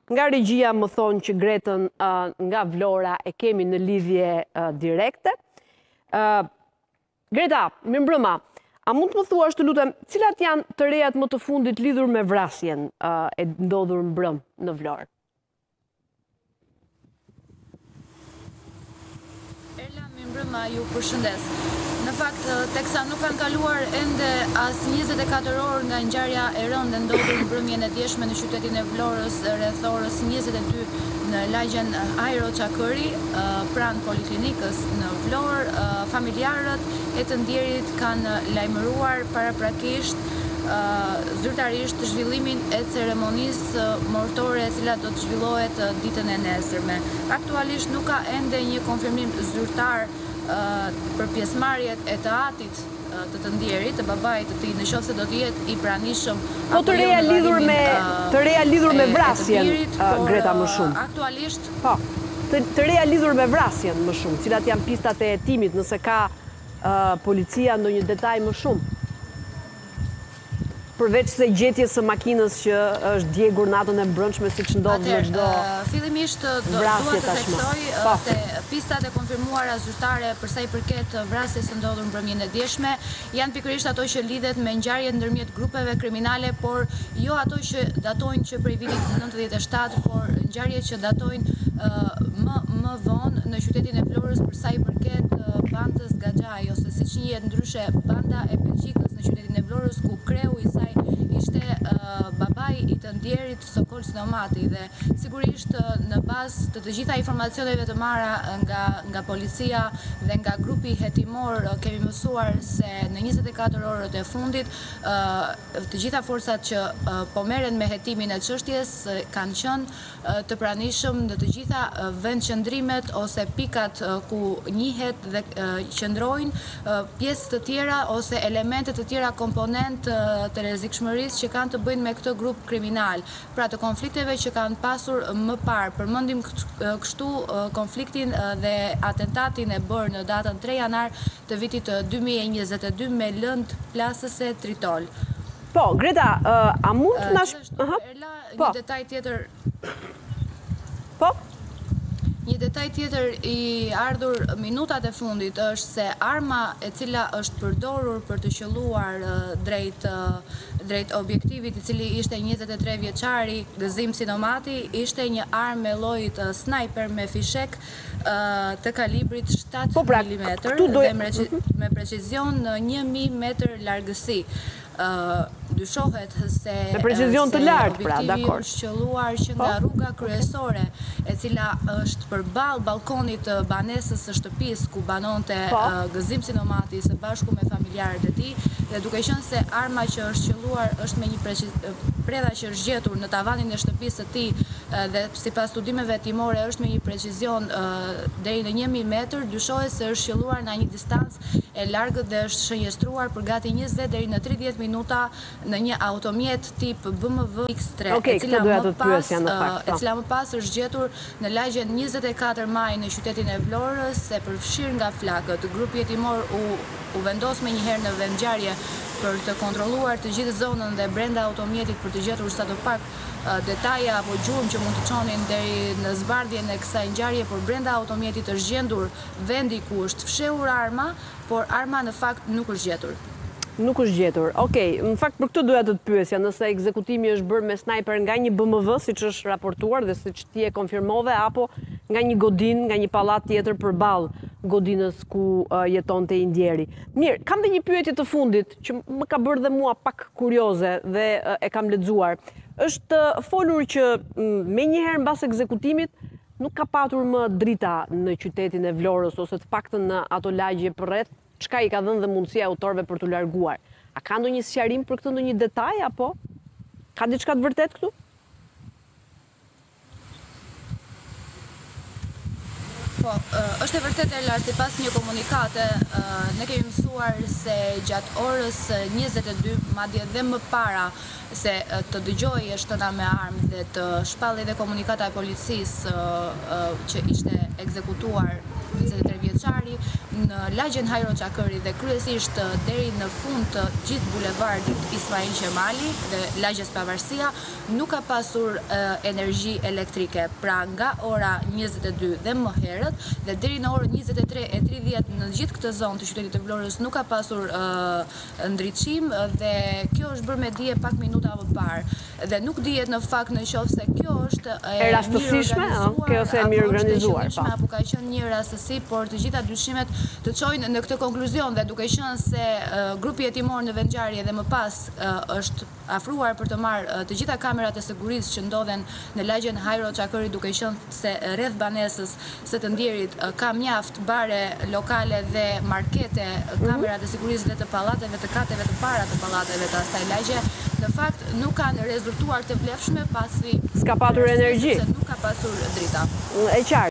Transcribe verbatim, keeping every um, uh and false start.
Nga regjia më thonë që Gretën nga Vlora e kemi në lidhje direkte. Greta, mirë mbrëma, a mund të më thuash të lutem, cilat janë të rejat më të fundit lidhur me vrasjen e ndodhur mbrëm në Vlorë? Erla, mirë mbrëma, ju përshëndes. Në fakt, teksa nuk kanë kaluar ende as njëzet e katër orë nga ngjarja e rëndë ndodhur mbrëmjen e djeshme në qytetin e Vlorës rreth orës njëzet e dy në lagjen Ajro Çakëri, pranë poliklinikës në Vlorë. Familjarët e të ndjerit kanë lajmëruar paraprakisht zyrtarisht zhvillimin e ceremonisë mortore e cila do të zhvillohet ditën e nesërme. Aktualisht nuk ka ende një konfirmim zyrtar për pjesëmarrjet e të atit të të ndjerit, të babait të tij, në qoftë se do të jetë i pranishëm. Po të reja lidhur me të reja lidhur me vrasjen, Greta, më shumë. Aktualisht, po, të reja lidhur me vrasjen më shumë, cilat janë pistat e hetimit, nëse ka policia ndonjë detaj më shumë. Përveç se gjetjes së makinës që është djegur natën e mbrëmshme siç ndodh në çdo fillimisht dua të theksoj se pistat e konfirmuara zyrtare për sa i përket vrasjes së ndodhur mbrëmjen e djeshme janë pikërisht ato që lidhet me ngjarjet ndërmjet grupeve kriminale, por jo ato që datojnë që prej vitit nëntëdhjetë e shtatë, por ngjarjet që datojnë më më vonë në qytetin e Vlorës për sa i përket bandës Gaxhaj, ose siç njihet ndryshe banda e Belgjikës në qytetin e Vlorës, ku kreu i saj ishte babai i të ndjerit Sokol Snomati, dhe sigurisht në bazë të të gjitha informacioneve të marra nga nga policia dhe nga grupi hetimor kemi mësuar se në njëzet e katër orët e fundit të gjitha forcat që po merren me hetimin e çështjes kanë qenë të pranishëm në të gjitha vendqëndrimet ose pikat ku njihet dhe qëndrojnë pjesë të tjera ose elemente të tjera, komponent të rrezikshmërisë që kanë të bëjnë me këtë grup kriminal, pra të konflikteve që kanë pasur më parë. Përmendim kështu konfliktin dhe atentatin e bërë në datën tre janar të vitit dy mijë e njëzet e dy me lëndë plasëse Tritol. Po, Greta, a mund të na Erla, një detaj tjetër. Po? Një detaj tjetër i ardhur minutat e fundit është se arma e cila është përdorur për të qelluar drejt drejt objektivit, i cili ishte njëzet e tre vjeçari Gëzim Sinomati, ishte një armë me lloj sniper me fishek të kalibrit shtatë milimetra dhe me precizion në një mijë metër largësi. Dyshohet se me precizion të lartë, pra, dakor. Është qelluar që nga rruga kryesore, e cila është përballë balkonit të banesës së shtëpisë ku banonte Gëzim Sinomati së bashku me familjarët e tij, dhe duke qenë se arma që është qelluar është me një predha që është gjetur në tavanin e shtëpisë së tij dhe sipas studimeve hetimore është me një precizion deri në një mijë metër, dyshohet se është qelluar në një distancë e largët dhe është shënjestruar për gati njëzet deri në tridhjetë minuta në një automjet tip B M W X tre, okay, e cila më pas, fakt, e cila më pas është gjetur në lagjen njëzet e katër maj në qytetin e Vlorës, e përfshirë nga flakët. Grupi hetimor u, u vendos me njëherë në vendngjarje për të kontrolluar të gjithë zonën dhe brenda automjetit për të gjetur sadopak detaja apo gjurmë që mund të çonin deri në zbardhjen e kësaj ngjarje, por brenda automjetit është gjendur vendi ku është fshehur arma, por arma në fakt nuk është gjetur. Nuk është gjetur. Okej, në fakt për këtë doja të të pyesja, nëse ekzekutimi është bërë me sniper nga një B M W, siç është raportuar dhe siç ti e konfirmove, apo nga një godin, nga një pallat tjetër përballë godinës ku jetonte i ndjeri. Mirë, kam dhe një pyetje të fundit që më ka bërë dhe mua pak kurioze dhe e kam lexuar. Është folur që me njëherë mbas ekzekutimit nuk ka patur më drita në qytetin e Vlorës, ose të paktën në ato lagje përreth, çka i ka dhënë dhe mundësia autorëve për të larguar. A ka ndonjë sqarim për këtë, ndonjë detaj, apo ka diçka të vërtet këtu? Po, është e vërtetë Erlar, sipas një komunikate, ne kemi mësuar se gjatë orës njëzet e dy, madje dhe më para se të dëgjojë shtëna me armë dhe të shpalli dhe komunikata e policisë që ishte ekzekutuar njëzet e tre vjeçari në lagjen Hajro Çakëri dhe kryesisht deri në fund të gjithë bulevardit Ismail Qemali dhe lagjes Pavarësia nuk ka pasur energji elektrike. Pra nga ora njëzet e dy dhe më herët dhe deri në orën njëzet e tre e tridhjetë në gjithë këtë zonë të qytetit të Vlorës nuk ka pasur ndritshim dhe kjo është bërë me dije pak minuta më parë. Dhe nuk dihet në fakt në qoftë se kjo është e rastësishme, kjo është e mirë organizuar, pa. Apo ka qenë një rastësi, por të gjitha dyshimet të çojnë në këtë konkluzion dhe duke qenë se grupi hetimor në vendngjarje dhe më pas është afruar për të marrë të gjitha kamerat e sigurisë që ndodhen në lagjen Hajro Çakëri, duke qenë se rreth banesës së të ndjerit ka mjaft bare lokale dhe markete, kamerat e sigurisë dhe të pallateve, të kateve të para të pallateve të asaj lagje, në fakt nuk kanë rezultuar të vlefshme pasi s'ka patur energji, nuk ka pasur drita. E qartë.